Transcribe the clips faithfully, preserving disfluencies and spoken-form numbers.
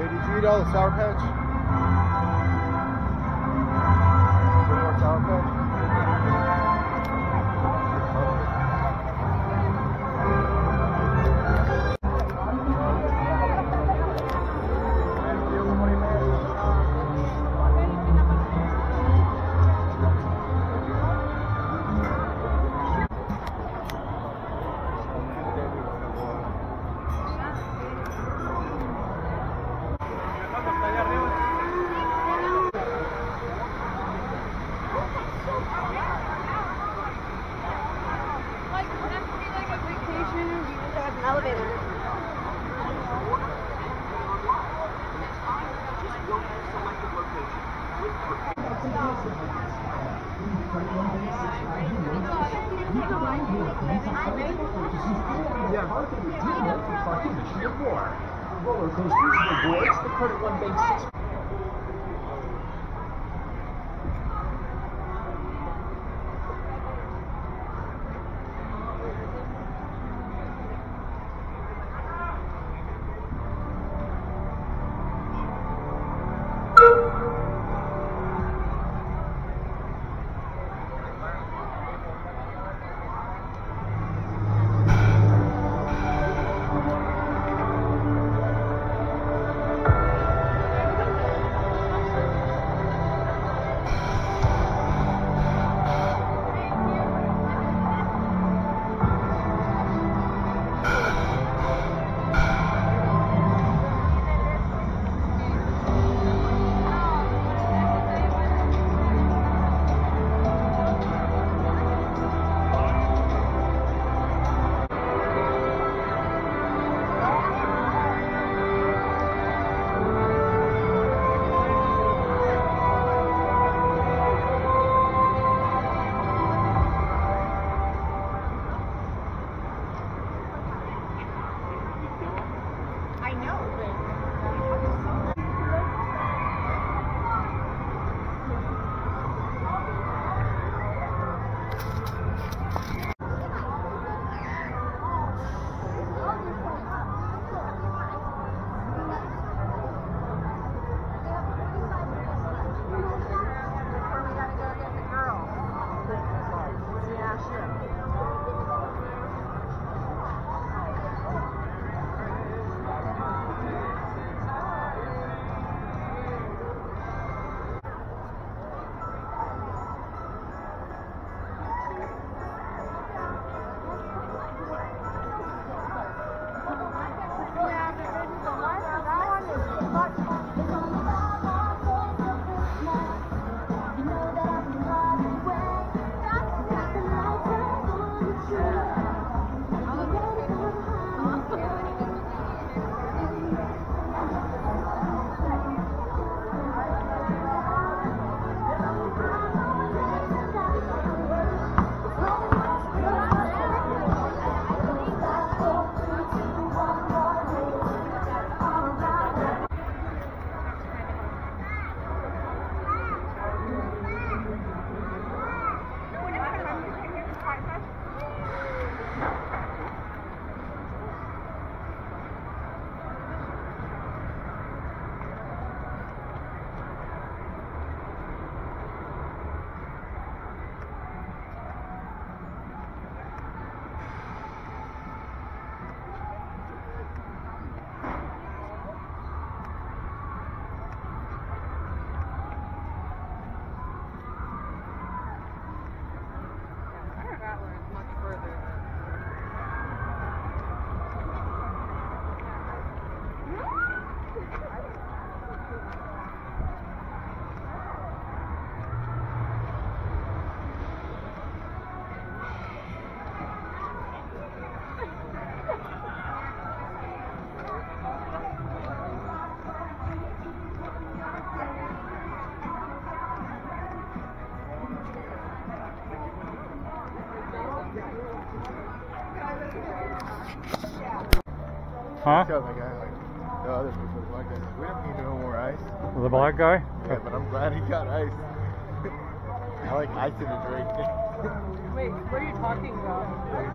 did you eat all the Sour Patch? Any more Sour Patch? Elevator. Yeah, parking mission of war. Roller coasters, rewards, the credit one bank six. Huh? Tell the guy, like, the other people, the black guy, like, we don't need no more ice. The black guy? Yeah, but I'm glad he got ice. I like ice in a drink. Wait, what are you talking about?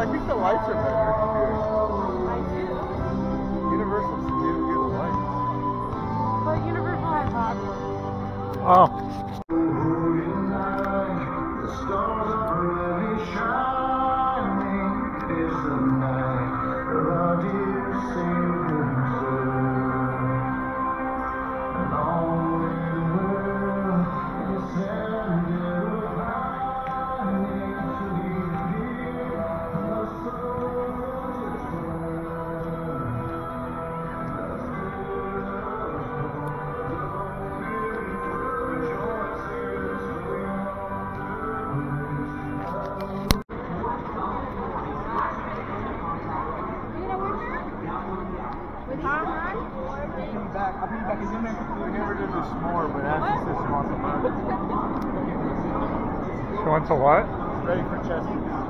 I think the lights are better here. I do. Universal didn't do the lights. But Universal has hot ones. Oh. The stars are really shining. It's the night of our dear Savior's and all the world is ended with lining to be here. The soldiers Back. I'll be back in there. We never did this more, but Ashley says she wants a burger. She wants a what? Ready for chest.